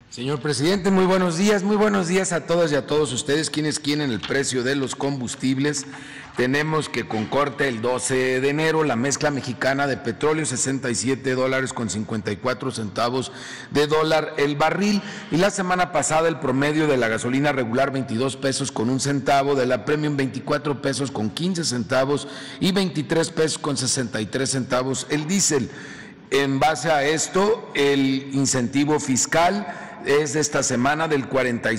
Señor presidente, muy buenos días a todas y a todos ustedes quienes quieren el precio de los combustibles. Tenemos que con corte el 12 de enero la mezcla mexicana de petróleo $67.54 de dólar el barril, y la semana pasada el promedio de la gasolina regular 22 pesos con 1 centavo, de la premium 24 pesos con 15 centavos y 23 pesos con 63 centavos el diésel. En base a esto, el incentivo fiscal es de esta semana del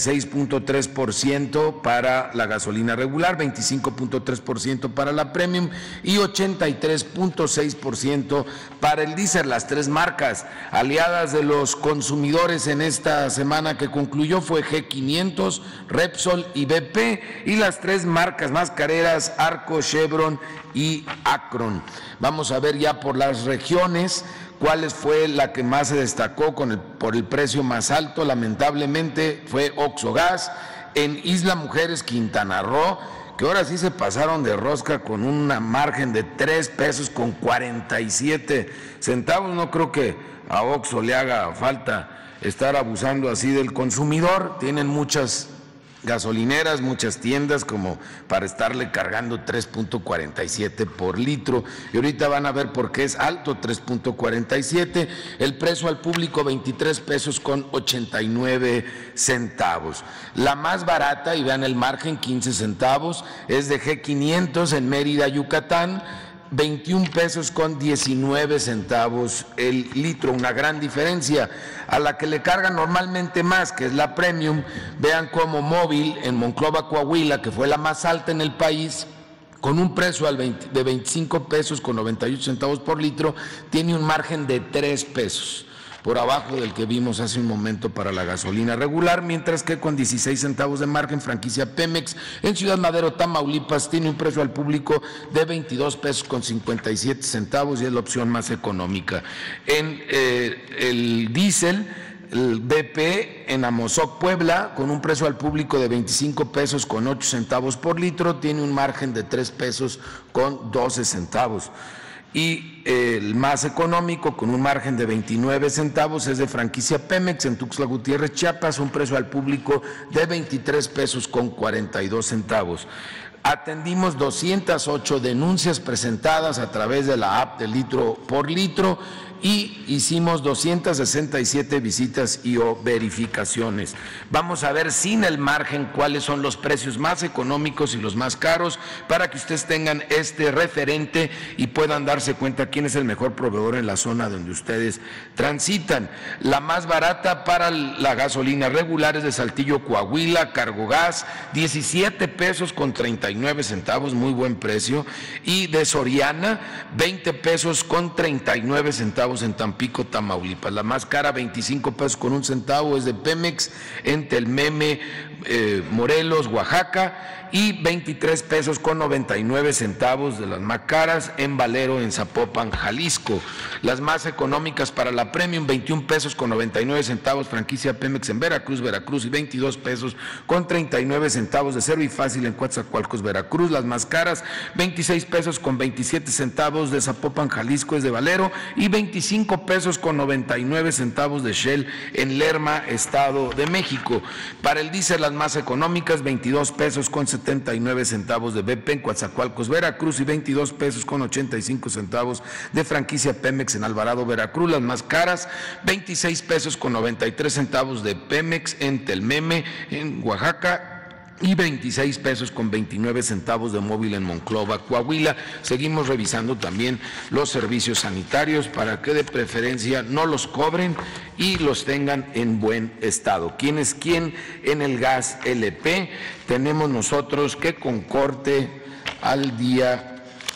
46.3% para la gasolina regular, 25.3% para la premium y 83.6% para el diésel. Las tres marcas aliadas de los consumidores en esta semana que concluyó fue G500, Repsol y BP, y las tres marcas mascareras Arco, Chevron y Acron. Vamos a ver ya por las regiones cuál fue la que más se destacó por el precio más alto. Lamentablemente fue Oxogas. En Isla Mujeres, Quintana Roo, que ahora sí se pasaron de rosca con una margen de 3 pesos con 47 centavos. No creo que a Oxo le haga falta estar abusando así del consumidor. Tienen muchas gasolineras, muchas tiendas como para estarle cargando 3.47 por litro, y ahorita van a ver por qué es alto 3.47. El precio al público 23 pesos con 89 centavos. La más barata, y vean el margen, 15 centavos, es de G500 en Mérida, Yucatán, 21 pesos con 19 centavos el litro, una gran diferencia. A la que le cargan normalmente más, que es la premium, vean cómo Móvil en Monclova, Coahuila, que fue la más alta en el país, con un precio de 25 pesos con 98 centavos por litro, tiene un margen de 3 pesos. Por abajo del que vimos hace un momento para la gasolina regular, mientras que con 16 centavos de margen, franquicia Pemex en Ciudad Madero, Tamaulipas, tiene un precio al público de 22 pesos con 57 centavos y es la opción más económica. En el diésel, el BP en Amozoc, Puebla, con un precio al público de 25 pesos con 8 centavos por litro, tiene un margen de 3 pesos con 12 centavos. Y el más económico, con un margen de 29 centavos, es de franquicia Pemex en Tuxtla Gutiérrez, Chiapas, un precio al público de 23 pesos con 42 centavos. Atendimos 208 denuncias presentadas a través de la app de litro por litro y hicimos 267 visitas y o verificaciones. Vamos a ver sin el margen cuáles son los precios más económicos y los más caros para que ustedes tengan este referente y puedan darse cuenta quién es el mejor proveedor en la zona donde ustedes transitan. La más barata para la gasolina regular es de Saltillo, Coahuila, Cargogas, 17 pesos con 39 centavos, muy buen precio, y de Soriana, 20 pesos con 39 centavos en Tampico, Tamaulipas. La más cara, 25 pesos con 1 centavo, es de Pemex en Telmeme, Morelos, Oaxaca, y 23 pesos con 99 centavos de las más caras en Valero, en Zapopan, Jalisco. Las más económicas para la premium, 21 pesos con 99 centavos, franquicia Pemex en Veracruz, y 22 pesos con 39 centavos de Cero y Fácil en Coatzacoalcos, Veracruz. Las más caras, 26 pesos con 27 centavos de Zapopan, Jalisco, es de Valero, y 25 pesos con 99 centavos de Shell en Lerma, Estado de México. Para el diésel, las más económicas, 22 pesos con 79 centavos de BP en Coatzacoalcos, Veracruz, y 22 pesos con 85 centavos de franquicia Pemex en Alvarado, Veracruz. Las más caras, 26 pesos con 93 centavos de Pemex en Telmeme, en Oaxaca, y 26 pesos con 29 centavos de Móvil en Monclova, Coahuila. Seguimos revisando también los servicios sanitarios para que de preferencia no los cobren y los tengan en buen estado. ¿Quién es quién en el gas LP? Tenemos nosotros que con corte al día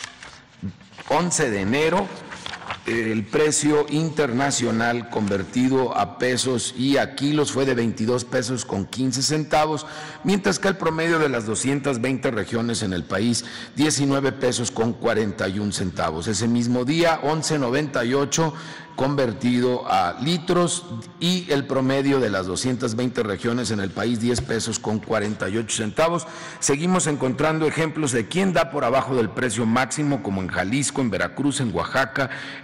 11 de enero, el precio internacional convertido a pesos y a kilos fue de 22 pesos con 15 centavos, mientras que el promedio de las 220 regiones en el país, 19 pesos con 41 centavos. Ese mismo día, 11.98 convertido a litros, y el promedio de las 220 regiones en el país, 10 pesos con 48 centavos. Seguimos encontrando ejemplos de quién da por abajo del precio máximo, como en Jalisco, en Veracruz, en Oaxaca, en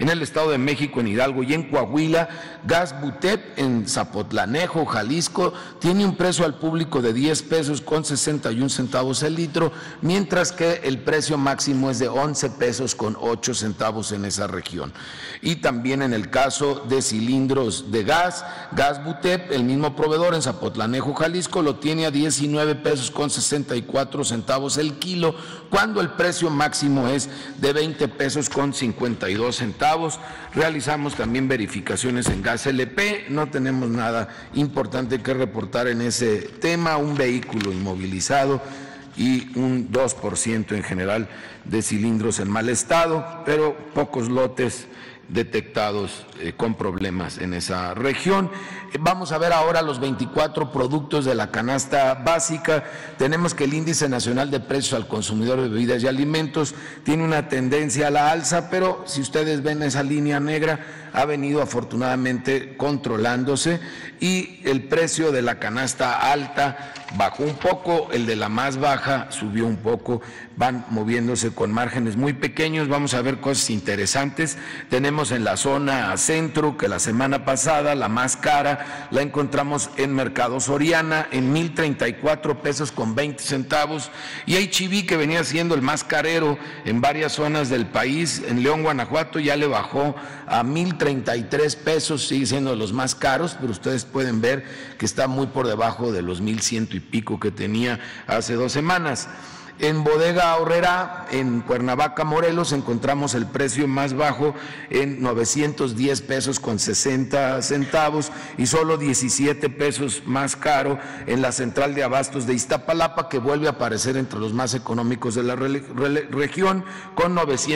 En el Estado de México, en Hidalgo y en Coahuila, gas Butep en Zapotlanejo, Jalisco, tiene un precio al público de 10 pesos con 61 centavos el litro, mientras que el precio máximo es de 11 pesos con 8 centavos en esa región. Y también en el caso de cilindros de gas Butep, el mismo proveedor en Zapotlanejo, Jalisco, lo tiene a 19 pesos con 64 centavos el kilo, cuando el precio máximo es de 20 pesos con 52 centavos. Realizamos también verificaciones en gas LP, no tenemos nada importante que reportar en ese tema, un vehículo inmovilizado y un 2% en general de cilindros en mal estado, pero pocos lotes detectados con problemas en esa región. Vamos a ver ahora los 24 productos de la canasta básica. Tenemos que el índice nacional de precios al consumidor de bebidas y alimentos tiene una tendencia a la alza, pero si ustedes ven esa línea negra, ha venido afortunadamente controlándose y el precio de la canasta alta bajó un poco, el de la más baja subió un poco, van moviéndose con márgenes muy pequeños. Vamos a ver cosas interesantes. Tenemos en la zona centro que la semana pasada la más cara la encontramos en Mercado Soriana en 1,034 pesos con 20 centavos y H-E-B, que venía siendo el más carero en varias zonas del país, en León, Guanajuato, ya le bajó a 1,033 pesos, sigue siendo de los más caros, pero ustedes pueden ver que está muy por debajo de los 1,100 y pico que tenía hace 2 semanas. En Bodega Aurrerá, en Cuernavaca, Morelos, encontramos el precio más bajo en 910 pesos con 60 centavos y solo 17 pesos más caro en la central de abastos de Iztapalapa, que vuelve a aparecer entre los más económicos de la región, con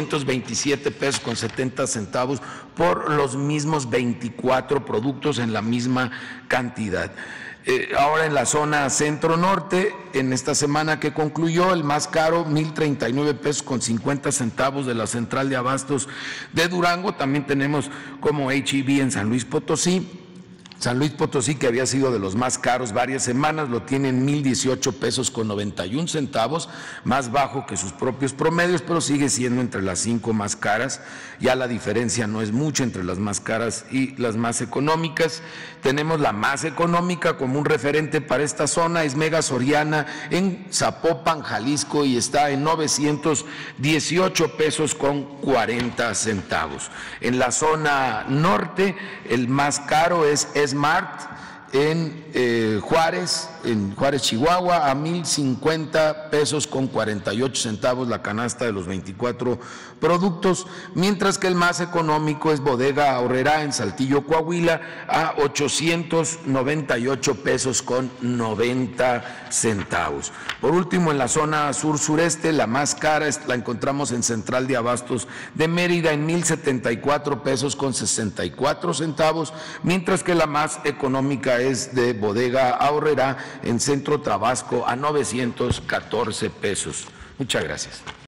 927 pesos con 70 centavos por los mismos 24 productos en la misma cantidad. Ahora en la zona centro-norte, en esta semana que concluyó, el más caro, 1,039 pesos con 50 centavos de la central de abastos de Durango. También tenemos como H-E-B en San Luis Potosí. San Luis Potosí, que había sido de los más caros varias semanas, lo tiene en 1,018 pesos con 91 centavos, más bajo que sus propios promedios, pero sigue siendo entre las 5 más caras. Ya la diferencia no es mucha entre las más caras y las más económicas. Tenemos la más económica como un referente para esta zona, es Mega Soriana en Zapopan, Jalisco, y está en 918 pesos con 40 centavos. En la zona norte, el más caro es Smart en Juárez, Chihuahua, a 1,050 pesos con 48 centavos la canasta de los 24 productos, mientras que el más económico es Bodega Aurrerá en Saltillo, Coahuila, a 898 pesos con 90 centavos. Por último, en la zona sur-sureste, la más cara la encontramos en Central de Abastos de Mérida en 1,074 pesos con 64 centavos, mientras que la más económica es de Bodega Aurrerá en Centro Tabasco a 914 pesos. Muchas gracias.